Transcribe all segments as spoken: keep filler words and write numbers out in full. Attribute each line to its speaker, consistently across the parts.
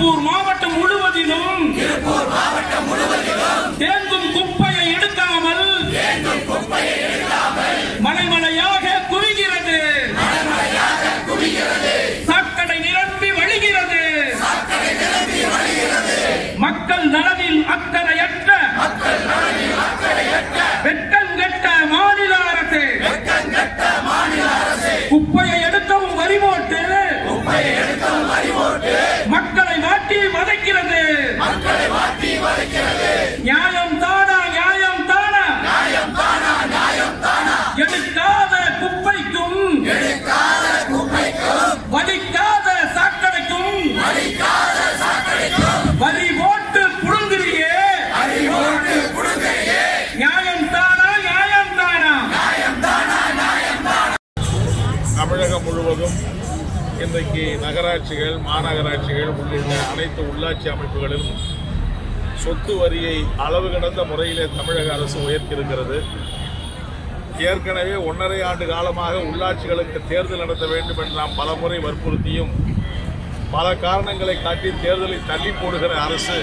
Speaker 1: திருப்பூர் மாவட்டம் முழுவதிலும் தேங்கும் குப்பையை எடுக்காமல் மலைமலையாக குவிகிறது. சாக்கடை நிரம்பி வழிகிறது. மக்கள் நலனில் அக்கறையற்ற வெட்டங்கெட்ட மாநில அரசு குப்பையை எடுக்கவும் வரி போட்டு மக்களை வாட்டி வதைக்கிறது. நியாயம் தானா நியாயம் தானா எடுக்காத குப்பைக்கும் வலிக்காத சாக்கடைக்கும் வரி போட்டு புடுங்குறியே. நியாயம் தானா நியாயம் தானா
Speaker 2: தமிழகம் முழுவதும் இன்றைக்கு நகராட்சிகள், மாநகராட்சிகள் உள்ளிட்ட அனைத்து உள்ளாட்சி அமைப்புகளிலும் சொத்து வரியை அளவு கடந்த முறையிலே தமிழக அரசு உயர்த்தியிருக்கிறது. ஏற்கனவே ஒன்றரை ஆண்டு காலமாக உள்ளாட்சிகளுக்கு தேர்தல் நடத்த வேண்டும் என்று நாம் பலமுறை வற்புறுத்தியும் பல காரணங்களை காட்டி தேர்தலை தள்ளி போடுகிற அரசு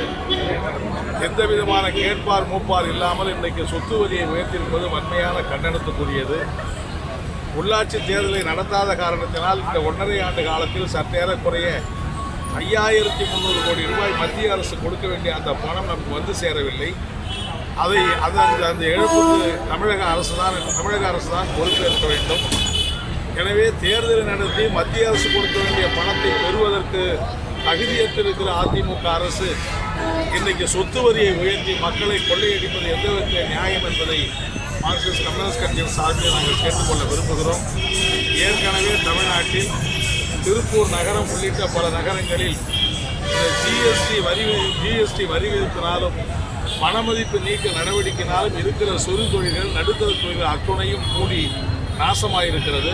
Speaker 2: எந்த விதமான கேட்பார் மூப்பார் இல்லாமல் இன்றைக்கு சொத்து வரியை உயர்த்தியிருப்பது வன்மையான கண்டனத்துக்குரியது. உள்ளாட்சி தேர்தலை நடத்தாத காரணத்தினால் இந்த ஒன்றரை ஆண்டு காலத்தில் சற்றேறக்குறைய ஐயாயிரத்தி முந்நூறு கோடி ரூபாய் மத்திய அரசு கொடுக்க வேண்டிய அந்த பணம் நமக்கு வந்து சேரவில்லை. அதை அது அந்த அந்த இழப்புக்கு தமிழக அரசு தான் தமிழக அரசு தான் பொறுப்பேற்க வேண்டும். எனவே தேர்தலை நடத்தி மத்திய அரசு கொடுக்க வேண்டிய பணத்தை பெறுவதற்கு தகுதியற்றிருக்கிற அதிமுக அரசு இன்றைக்கு சொத்து வரியை உயர்த்தி மக்களை கொள்ளையடிப்பது எந்த விதத்தில் நியாயம் என்பதை மார்க்சிஸ்ட் கம்யூனிஸ்ட் கட்சியின் சார்பில் நாங்கள் கேட்டுக்கொள்ள விரும்புகிறோம். ஏற்கனவே தமிழ்நாட்டில் திருப்பூர் நகரம் உள்ளிட்ட பல நகரங்களில் ஜிஎஸ்டி வரி ஜிஎஸ்டி வரி விதிப்பினாலும் பணமதிப்பு நீக்க நடவடிக்கையினாலும் இருக்கிற சிறு தொழில்கள், நடுத்தர தொழில்கள் அத்துணையும் கூடி நாசமாயிருக்கிறது.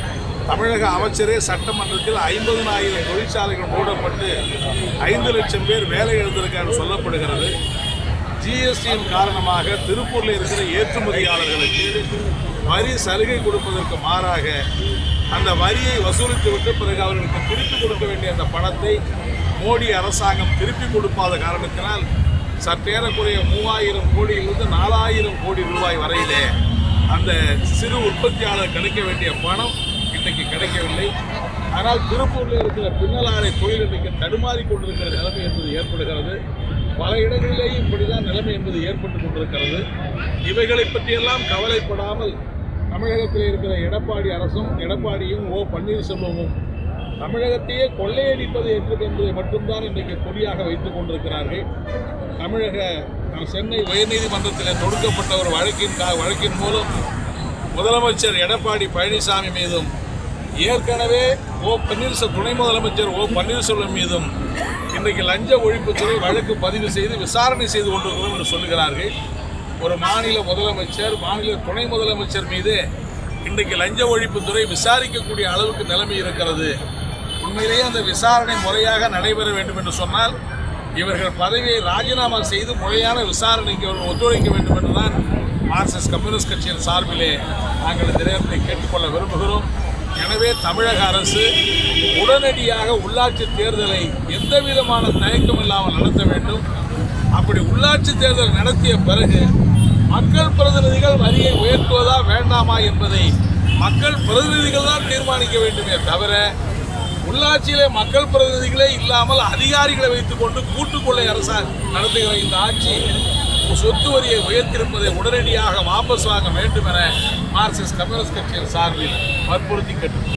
Speaker 2: தமிழக அமைச்சரே சட்டமன்றத்தில் ஐம்பதனாயிரம் தொழிற்சாலைகள் மூடப்பட்டு ஐந்து லட்சம் பேர் வேலை இழந்திருக்கான்னு சொல்லப்படுகிறது. ஜிஎஸ்டியின் காரணமாக திருப்பூரில் இருக்கிற ஏற்றுமதியாளர்களுக்கு வரி சலுகை கொடுப்பதற்கு மாறாக அந்த வரியை வசூலித்துவிட்டு பிறகு அவர்களுக்கு திருப்பி கொடுக்க வேண்டிய அந்த பணத்தை மோடி அரசாங்கம் திருப்பி கொடுக்காத காரணத்தினால் சற்றேறக்குறைய மூவாயிரம் கோடியிலிருந்து நாலாயிரம் கோடி ரூபாய் வரையிலே அந்த சிறு உற்பத்தியாளர் கிடைக்க வேண்டிய பணம் இன்றைக்கு கிடைக்கவில்லை. ஆனால் திருப்பூரில் இருக்கிற பின்னலாடை தொழில் இன்றைக்கு தடுமாறி கொண்டிருக்கிற நிலைமை என்பது ஏற்படுகிறது. பல இடங்களிலேயும் இப்படிதான் நிலைமை என்பது ஏற்பட்டு கொண்டிருக்கிறது. இவைகளை பற்றியெல்லாம் கவலைப்படாமல் தமிழகத்தில் இருக்கிற எடப்பாடி அரசும் எடப்பாடியும் ஓ பன்னீர்செல்வமும் தமிழகத்தையே கொள்ளையடிப்பது என்பதை மட்டும்தான் இன்றைக்கு குறியாக வைத்துக் கொண்டிருக்கிறார்கள். தமிழக சென்னை உயர்நீதிமன்றத்தில் தொடுக்கப்பட்ட ஒரு வழக்கின் வழக்கின் மூலம் முதலமைச்சர் எடப்பாடி பழனிசாமி மீதும் ஏற்கனவே ஓ பன்னீர்செல்வம் துணை முதலமைச்சர் ஓ பன்னீர்செல்வம் மீதும் இன்றைக்கு லஞ்ச ஒழிப்புத்துறை வழக்கு பதிவு செய்து விசாரணை செய்து கொண்டிருக்கிறோம் என்று சொல்லுகிறார்கள். ஒரு மாநில முதலமைச்சர், மாநில துணை முதலமைச்சர் மீது இன்றைக்கு லஞ்ச ஒழிப்புத்துறை விசாரிக்கக்கூடிய அளவுக்கு நிலைமை இருக்கிறது. உண்மையிலேயே அந்த விசாரணை முறையாக நடைபெற வேண்டும் என்று சொன்னால் இவர்கள் பதவியை ராஜினாமா செய்து முறையான விசாரணைக்கு அவர்கள் ஒத்துழைக்க வேண்டும் என்றுதான் மார்க்சிஸ்ட் கம்யூனிஸ்ட் கட்சியின் சார்பிலே நாங்கள் இந்த நேரத்தை கேட்டுக்கொள்ள விரும்புகிறோம். எனவே தமிழக அரசு உடனடியாக உள்ளாட்சி தேர்தலை எந்த விதமான தயக்கம் இல்லாமல் நடத்த வேண்டும். அப்படி உள்ளாட்சி தேர்தல் நடத்திய பிறகு மக்கள் பிரதிநிதிகள் வரியை உயர்த்துவதா வேண்டாமா என்பதை மக்கள் பிரதிநிதிகள் தான் தீர்மானிக்க வேண்டுமே தவிர உள்ளாட்சியிலே மக்கள் பிரதிநிதிகளே இல்லாமல் அதிகாரிகளை வைத்துக் கொண்டு கூட்டுக்கொள்ளை அரசாங்கம் நடத்துகிற இந்த ஆட்சி சொத்து வரியை உயர்த்திருப்பதை உடனடியாக வாபஸ் வாங்க வேண்டும் என மார்க்சிஸ்ட் கம்யூனிஸ்ட் கட்சியின் சார்பில் வற்புறுத்தி கேட்டு